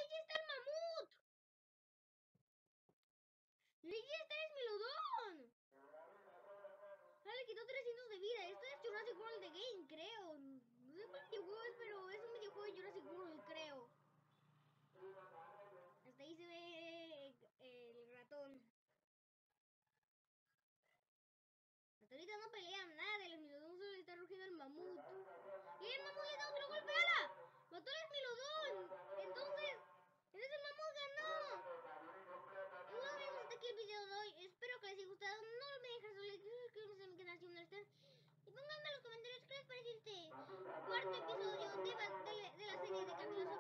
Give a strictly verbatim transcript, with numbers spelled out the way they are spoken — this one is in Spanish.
ya está el mamut! ¡Y ya está el Esmilodón! Ah, le quitó trescientos de vida. Esto es Jurassic World The Game, creo. No sé cuál videojuego es, pero es un videojuego de Jurassic World, creo. Hasta ahí se ve el ratón. Hasta ahorita no pelean nada, el Esmilodón solo le está rugiendo al mamut. ¡Y el mamut le da otro golpe! ¡Hala! ¡Mató al Esmilodón! Entonces, entonces el mamut ganó. Y bueno amigos, hasta aquí el video de hoy. Espero que les haya gustado. No olviden dejar su like, suscribirse a mi canal si no lo están. Y pónganme en los comentarios qué les parece este cuarto episodio de, de, de la serie de Camino Sobre